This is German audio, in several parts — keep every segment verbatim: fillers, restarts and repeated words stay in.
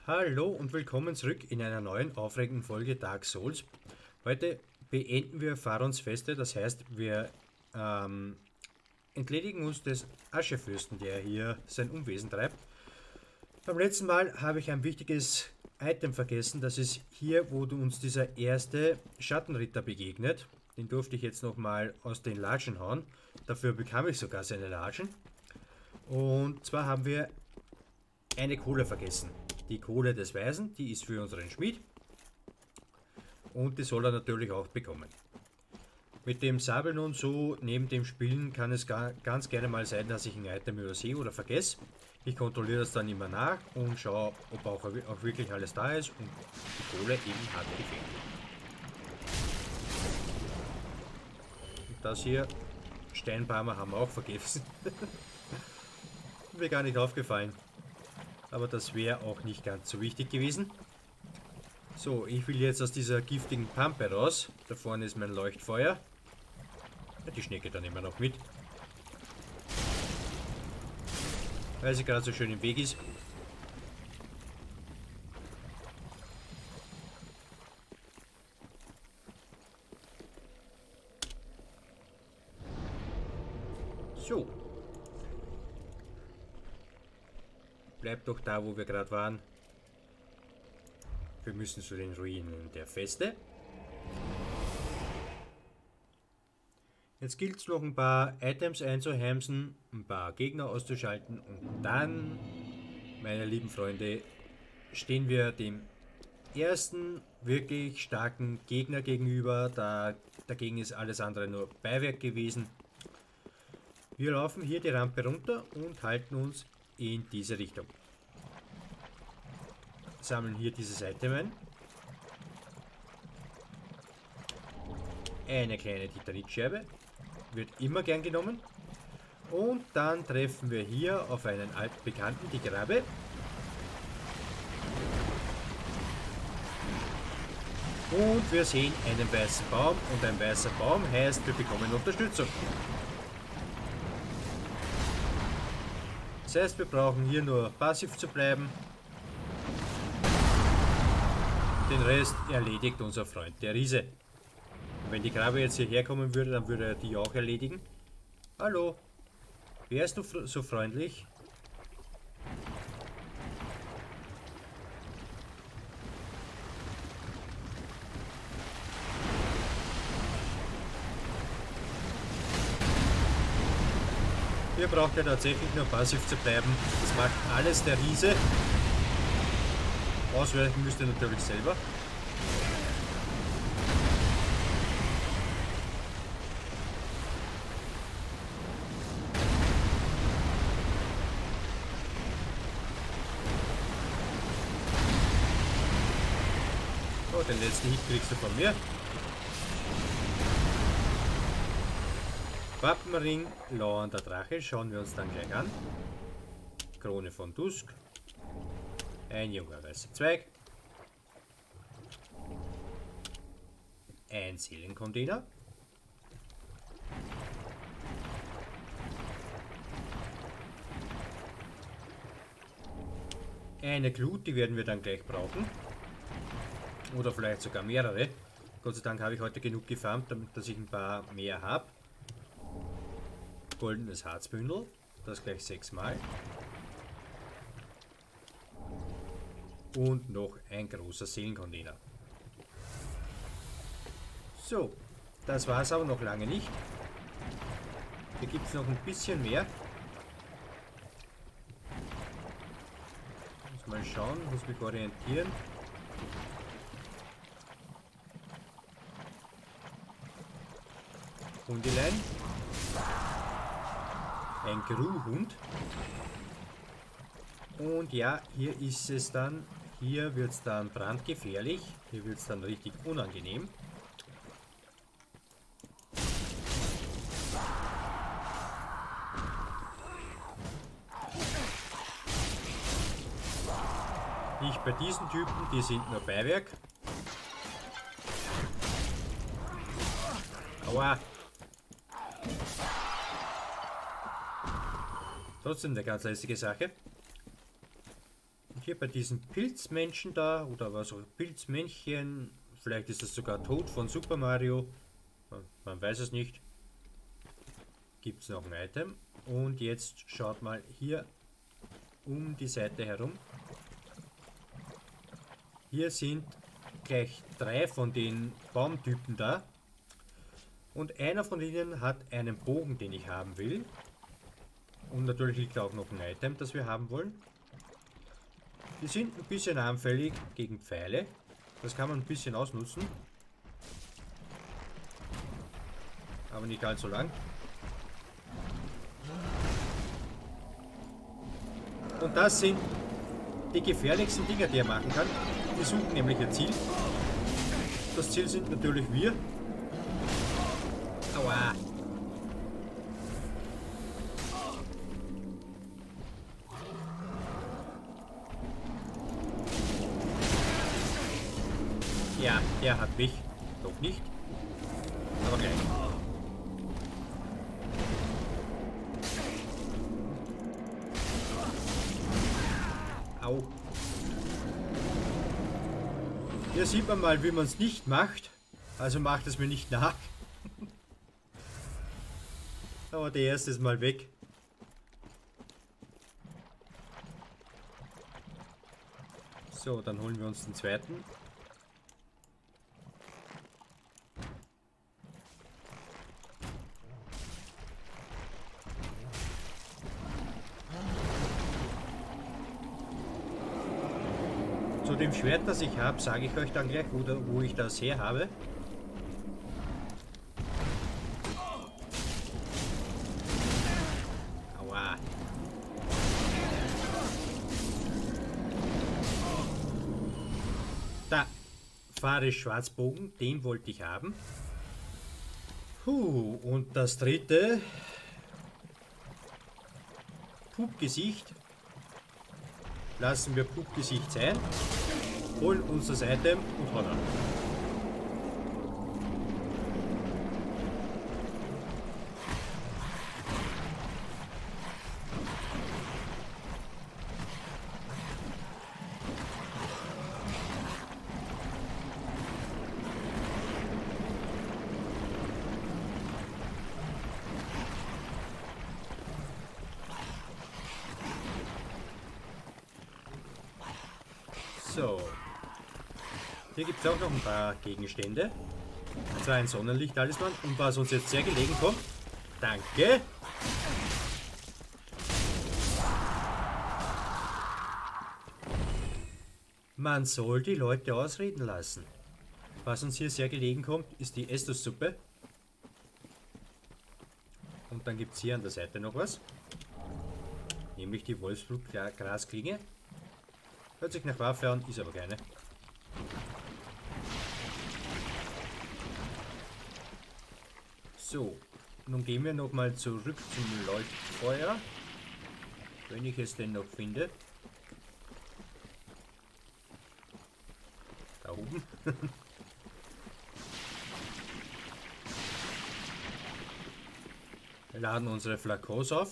Hallo und willkommen zurück in einer neuen aufregenden Folge Dark Souls. Heute beenden wir Farons Feste, das heißt wir ähm, entledigen uns des Aschefürsten, der hier sein Unwesen treibt. Beim letzten Mal habe ich ein wichtiges Item vergessen, das ist hier, wo uns dieser erste Schattenritter begegnet. Den durfte ich jetzt nochmal aus den Latschen hauen, dafür bekam ich sogar seine Latschen. Und zwar haben wir eine Kohle vergessen. Die Kohle des Weisen, die ist für unseren Schmied. Und die soll er natürlich auch bekommen. Mit dem Sabel nun so neben dem Spielen kann es gar, ganz gerne mal sein, dass ich ein Item übersehe oder vergesse. Ich kontrolliere das dann immer nach und schaue, ob auch, auch wirklich alles da ist und die Kohle eben hat gefehlt. Und das hier, Steinbarmer haben wir auch vergessen. Mir gar nicht aufgefallen. Aber das wäre auch nicht ganz so wichtig gewesen. So, ich will jetzt aus dieser giftigen Pampe raus. Da vorne ist mein Leuchtfeuer. Ja, die Schnecke dann immer noch mit. Weil sie gerade so schön im Weg ist. So. Bleibt doch da, wo wir gerade waren. Wir müssen zu den Ruinen der Feste. Jetzt gilt es noch ein paar Items einzuheimsen, ein paar Gegner auszuschalten und dann, meine lieben Freunde, stehen wir dem ersten wirklich starken Gegner gegenüber. Da, dagegen ist alles andere nur Beiwerk gewesen. Wir laufen hier die Rampe runter und halten uns in diese Richtung. Sammeln hier dieses Item ein. Eine kleine Titanitscherbe. Wird immer gern genommen. Und dann treffen wir hier auf einen altbekannten, die Grabe. Und wir sehen einen weißen Baum. Und ein weißer Baum heißt, wir bekommen Unterstützung. Das heißt, wir brauchen hier nur passiv zu bleiben. Den Rest erledigt unser Freund, der Riese. Und wenn die Grabe jetzt hierher kommen würde, dann würde er die auch erledigen. Hallo, wärst du so freundlich? Hier braucht er tatsächlich nur passiv zu bleiben. Das macht alles der Riese. Ausweichen müsst ihr natürlich selber. Oh, den letzten Hit kriegst du von mir. Wappenring, lauernder Drache, schauen wir uns dann gleich an. Krone von Dusk. Ein junger weißer Zweig. Ein Seelencontainer. Eine Glut, die werden wir dann gleich brauchen. Oder vielleicht sogar mehrere. Gott sei Dank habe ich heute genug gefarmt, damit dass ich ein paar mehr habe. Goldenes Harzbündel. Das gleich sechsmal. Und noch ein großer Seelencontainer. So, das war es aber noch lange nicht. Hier gibt es noch ein bisschen mehr. Muss mal schauen, muss mich orientieren. Hundelein. Ein Gruhhund. Und ja, hier ist es dann, hier wird es dann brandgefährlich, hier wird es dann richtig unangenehm. Nicht bei diesen Typen, die sind nur Beiwerk. Aua! Trotzdem eine ganz lästige Sache. hier bei diesen Pilzmenschen da, oder was auch Pilzmännchen, vielleicht ist es sogar Tod von Super Mario, man, man weiß es nicht, gibt es noch ein Item. Und jetzt schaut mal hier um die Seite herum. Hier sind gleich drei von den Baumtypen da. Und einer von ihnen hat einen Bogen, den ich haben will. Und natürlich liegt auch noch ein Item, das wir haben wollen. Die sind ein bisschen anfällig gegen Pfeile. Das kann man ein bisschen ausnutzen. Aber nicht allzu lang. Und das sind die gefährlichsten Dinger, die er machen kann. Die suchen nämlich ihr Ziel. Das Ziel sind natürlich wir. Aua. Ja, er hat mich. Doch nicht. Aber gleich. Au. Hier sieht man mal, wie man es nicht macht. Also macht es mir nicht nach. Aber der erste ist mal weg. So, dann holen wir uns den zweiten. Zu dem Schwert, das ich habe, sage ich euch dann gleich, wo, da, wo ich das her habe. Aua. Da, Fahre Schwarzbogen, den wollte ich haben. Puh, und das dritte, Pupgesicht. Lassen wir Pupgesicht sein, holen uns das Item und hauen ab. So, hier gibt es auch noch ein paar Gegenstände. Und zwar ein Sonnenlicht-Talisman. Und was uns jetzt sehr gelegen kommt, danke. Man soll die Leute ausreden lassen. Was uns hier sehr gelegen kommt, ist die Estus-Suppe. Und dann gibt es hier an der Seite noch was. Nämlich die Wolfsblut-Grasklinge. Hört sich nach Waffe an, ist aber keine. So, nun gehen wir nochmal zurück zum Leuchtfeuer. Wenn ich es denn noch finde. Da oben. Wir laden unsere Flakons auf.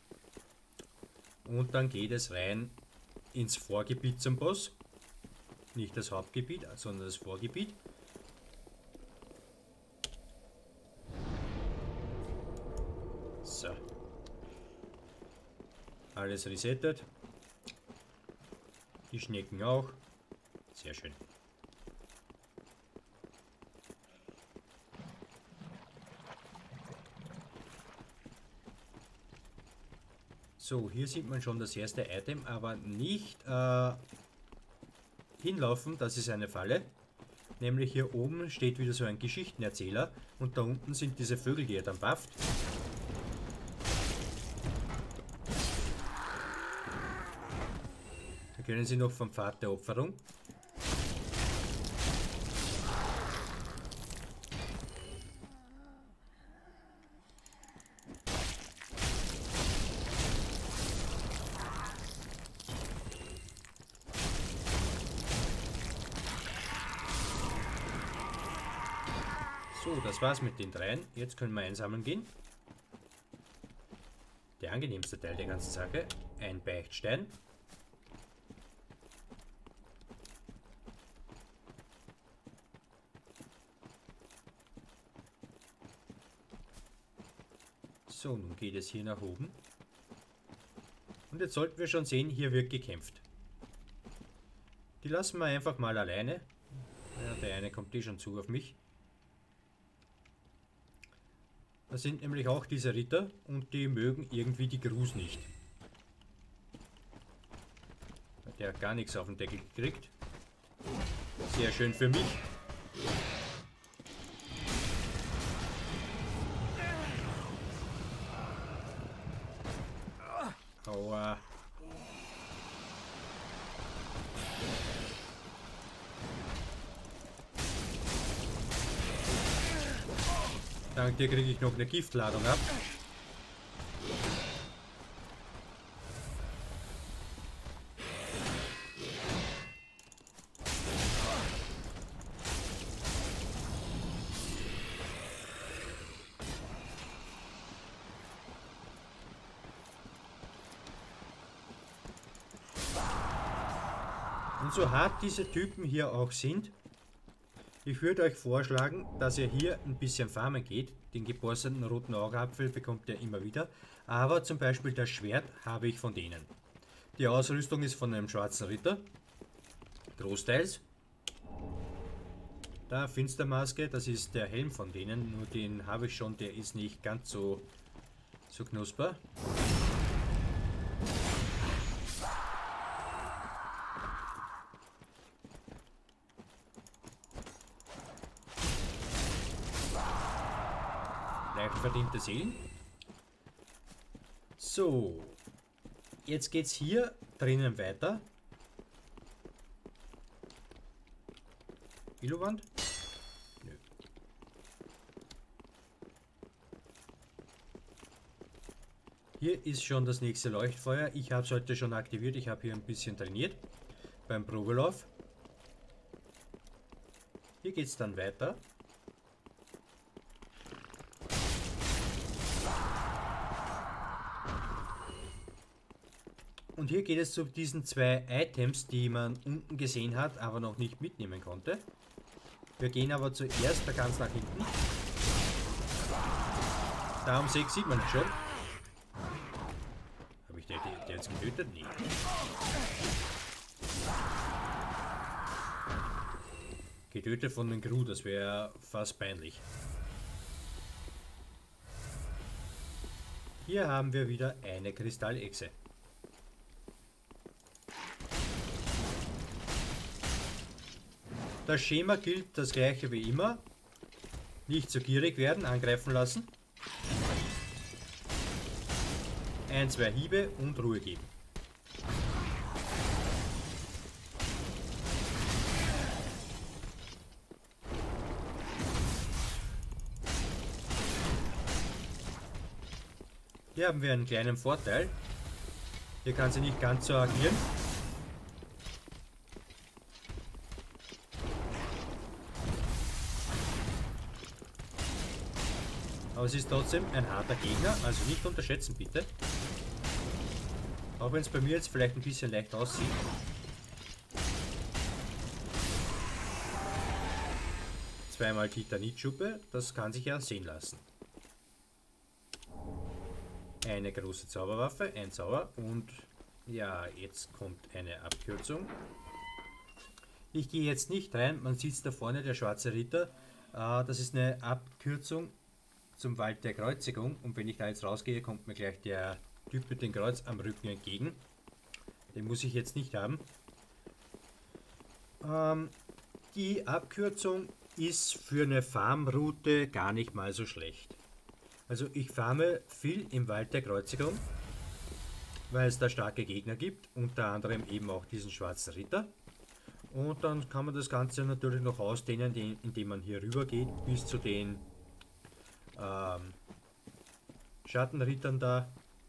Und dann geht es rein ins Vorgebiet zum Boss. Nicht das Hauptgebiet, sondern das Vorgebiet. So. Alles resettet. Die Schnecken auch. Sehr schön. So, hier sieht man schon das erste Item, aber nicht äh, hinlaufen, das ist eine Falle. Nämlich hier oben steht wieder so ein Geschichtenerzähler und da unten sind diese Vögel, die er dann bufft. Da können sie noch vom Pfad der Opferung. So, das war's mit den dreien. Jetzt können wir einsammeln gehen. Der angenehmste Teil der ganzen Sache. Ein Beichtstein. So, nun geht es hier nach oben. Und jetzt sollten wir schon sehen, hier wird gekämpft. Die lassen wir einfach mal alleine. Ja, der eine kommt eh schon zu auf mich. Das sind nämlich auch diese Ritter und die mögen irgendwie die Grus nicht. Der hat gar nichts auf den Deckel gekriegt. Sehr schön für mich. Aua. Dank dir kriege ich noch eine Giftladung ab. Und so hart diese Typen hier auch sind, ich würde euch vorschlagen, dass ihr hier ein bisschen farmen geht. Den geborstenen roten Augapfel bekommt ihr immer wieder. Aber zum Beispiel das Schwert habe ich von denen. Die Ausrüstung ist von einem schwarzen Ritter. Großteils. Da Finstermaske, das ist der Helm von denen. Nur den habe ich schon, der ist nicht ganz so, so knusper. Leicht verdiente Seelen. So. Jetzt geht's hier drinnen weiter. Illowand? Nö. Hier ist schon das nächste Leuchtfeuer. Ich habe es heute schon aktiviert. Ich habe hier ein bisschen trainiert beim Probelauf. Hier geht es dann weiter. Und hier geht es zu diesen zwei Items, die man unten gesehen hat, aber noch nicht mitnehmen konnte. Wir gehen aber zuerst da ganz nach hinten. Da um sechs sieht man schon. Habe ich den, den jetzt getötet? Nee. Getötet von den Gru, das wäre fast peinlich. Hier haben wir wieder eine Kristallechse. Das Schema gilt das gleiche wie immer. Nicht zu gierig werden, angreifen lassen. Ein, zwei Hiebe und Ruhe geben. Hier haben wir einen kleinen Vorteil. Hier kann sie nicht ganz so agieren. Aber es ist trotzdem ein harter Gegner, also nicht unterschätzen bitte. Auch wenn es bei mir jetzt vielleicht ein bisschen leicht aussieht. Zweimal Titanitschuppe, das kann sich ja sehen lassen. Eine große Zauberwaffe, ein Zauber und ja, jetzt kommt eine Abkürzung. Ich gehe jetzt nicht rein, man sieht es da vorne, der schwarze Ritter. Äh, das ist eine Abkürzung zum Wald der Kreuzigung und wenn ich da jetzt rausgehe, kommt mir gleich der Typ mit dem Kreuz am Rücken entgegen. Den muss ich jetzt nicht haben. Ähm, die Abkürzung ist für eine Farmroute gar nicht mal so schlecht. Also ich farme viel im Wald der Kreuzigung, weil es da starke Gegner gibt, unter anderem eben auch diesen schwarzen Ritter. Und dann kann man das Ganze natürlich noch ausdehnen, indem man hier rüber geht bis zu den Ähm, Schattenrittern da.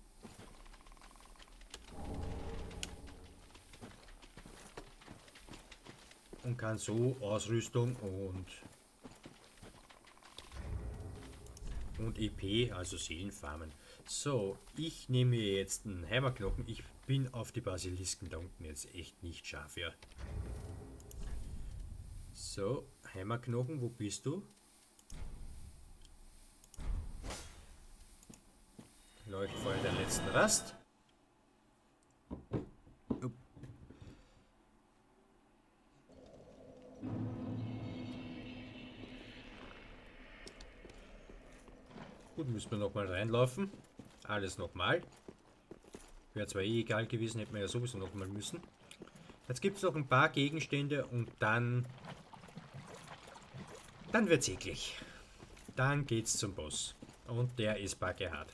Und kann so Ausrüstung und und E P, also Seelen farmen. So, ich nehme mir jetzt einen Heimerknochen. Ich bin auf die Basilisken da unten jetzt echt nicht scharf, ja. So, Heimerknochen, wo bist du? Leuchtfeuer der letzten Rast. Upp. Gut, müssen wir nochmal reinlaufen. Alles nochmal. Wäre zwar eh egal gewesen, hätten wir ja sowieso nochmal müssen. Jetzt gibt es noch ein paar Gegenstände und dann... Dann wird's eklig. Dann geht's zum Boss. Und der ist backehart.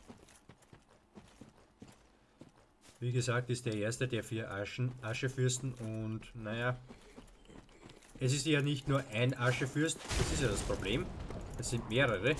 Wie gesagt, ist der erste der vier Aschen, Aschefürsten und naja, es ist ja nicht nur ein Aschefürst, das ist ja das Problem. Es sind mehrere.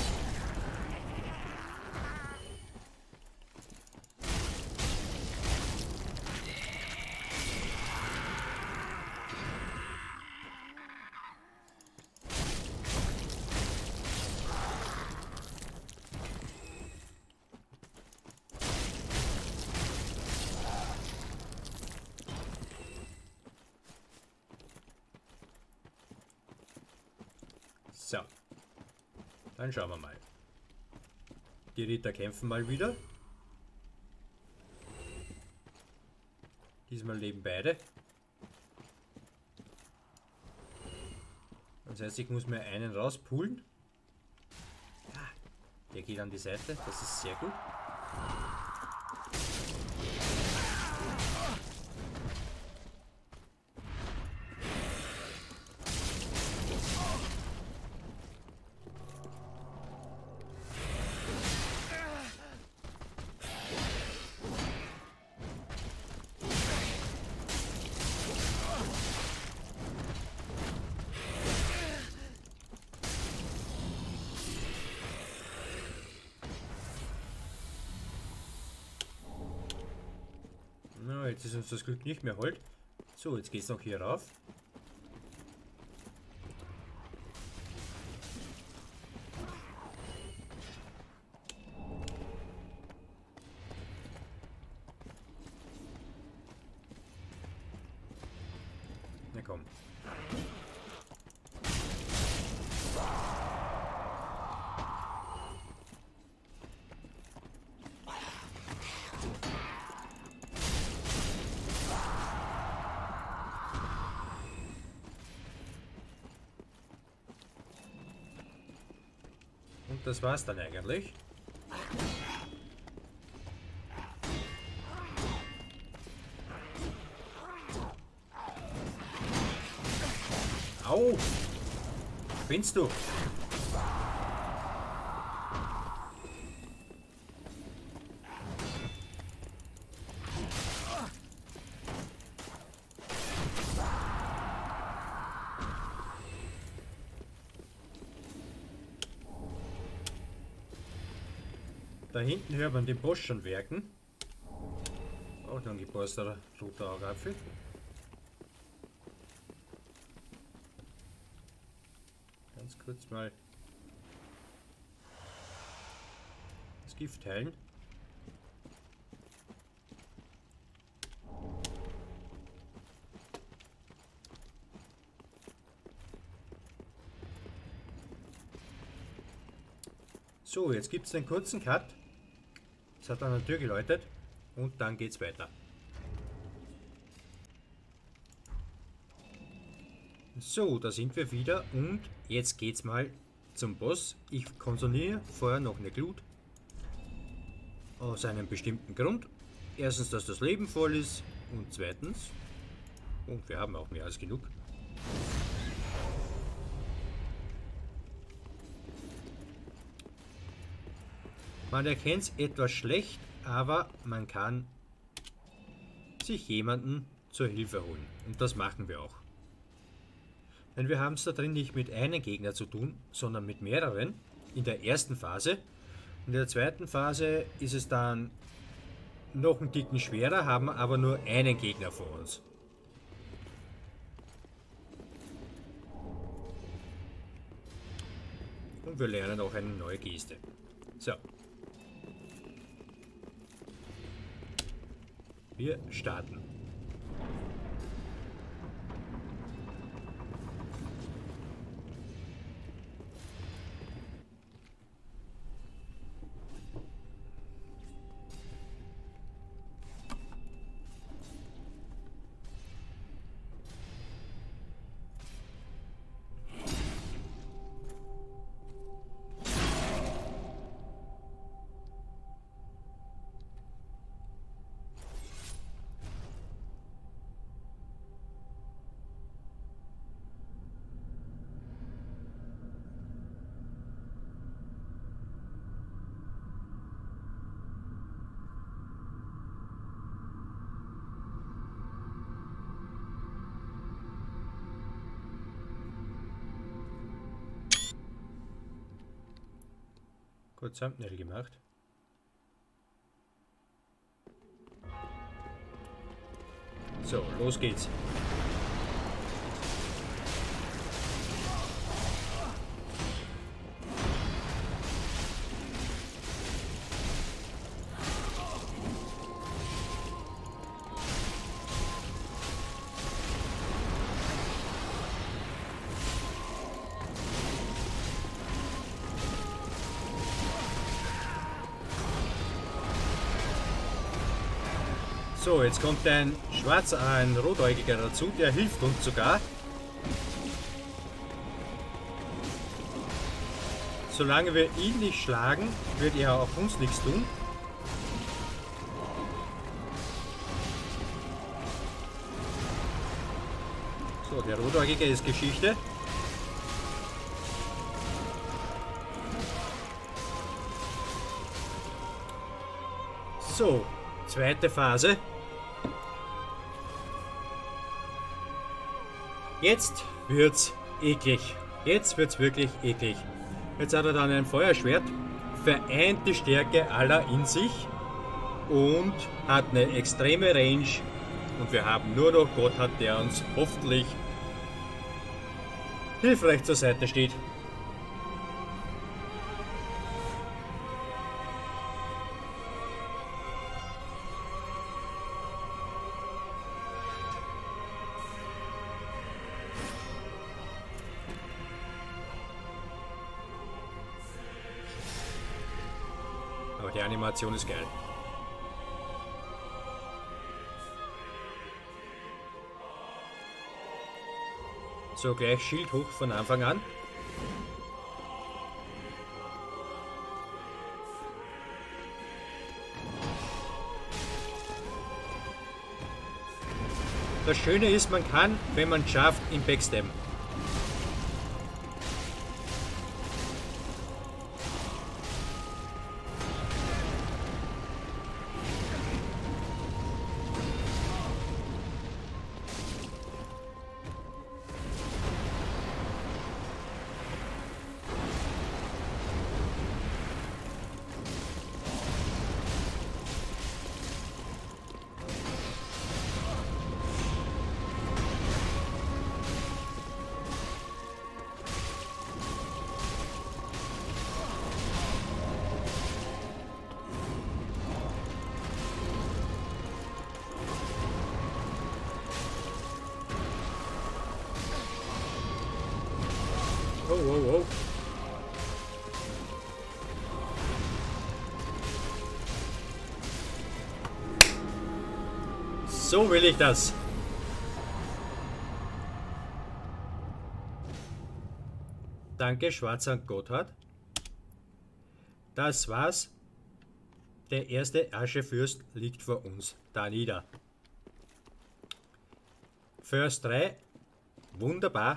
So, dann schauen wir mal. Die Ritter kämpfen mal wieder. Diesmal leben beide. Das heißt, ich muss mir einen rauspullen. Ja, der geht an die Seite, das ist sehr gut. Na, jetzt ist uns das Glück nicht mehr hold. So, jetzt geht's noch hier rauf. Na komm. Und das war's dann eigentlich. Au! Spinnst du? Da hinten hört man den Boss schon werken. Auch noch ein geborsteter roter Augapfel. Ganz kurz mal das Gift heilen. So, jetzt gibt es einen kurzen Cut. Es hat an der Tür geläutet und dann geht's weiter. So, da sind wir wieder und jetzt geht's mal zum Boss. Ich konsumiere vorher noch eine Glut. Aus einem bestimmten Grund. Erstens, dass das Leben voll ist und zweitens, und wir haben auch mehr als genug. Man erkennt es etwas schlecht, aber man kann sich jemanden zur Hilfe holen. Und das machen wir auch. Denn wir haben es da drin nicht mit einem Gegner zu tun, sondern mit mehreren in der ersten Phase. In der zweiten Phase ist es dann noch einen Ticken schwerer, haben aber nur einen Gegner vor uns. Und wir lernen auch eine neue Geste. So. Wir starten. Gut Thumbnail gemacht. So, los geht's. So, jetzt kommt ein schwarzer, ein rotäugiger dazu, der hilft uns sogar. Solange wir ihn nicht schlagen, wird er auch uns nichts tun. So, der rotäugige ist Geschichte. So, zweite Phase. Jetzt wird's eklig. Jetzt wird's wirklich eklig. Jetzt hat er dann ein Feuerschwert, vereint die Stärke aller in sich und hat eine extreme Range. Und wir haben nur noch Gotthard, der uns hoffentlich hilfreich zur Seite steht. Aber die Animation ist geil. So, gleich Schild hoch von Anfang an. Das Schöne ist, man kann, wenn man es schafft, im Backstabben. Oh, oh, oh. So will ich das. Danke, schwarzer Gotthard. Das war's. Der erste Aschefürst liegt vor uns da nieder. First drei. Wunderbar.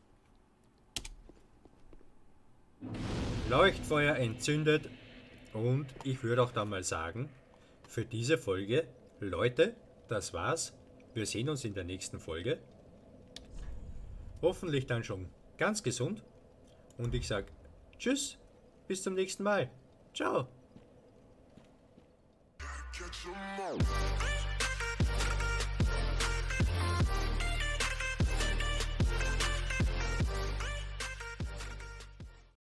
Leuchtfeuer entzündet und ich würde auch dann mal sagen, für diese Folge, Leute, das war's. Wir sehen uns in der nächsten Folge. Hoffentlich dann schon ganz gesund und ich sage tschüss, bis zum nächsten Mal. Ciao.